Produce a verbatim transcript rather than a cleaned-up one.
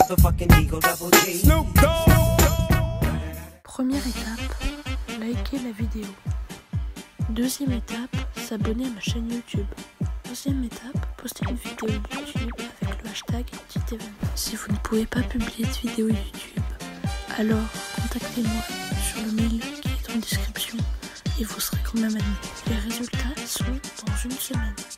motherfucking Eagle Double G. Snoop Dogg. Première étape, liker la vidéo. Deuxième étape, s'abonner à ma chaîne YouTube. Troisième étape, poster une vidéo YouTube avec le hashtag petit événement. Si vous ne pouvez pas publier de vidéo YouTube, alors contactez-moi sur le mail qui est en description et vous serez quand même admis. Les résultats sont dans une semaine.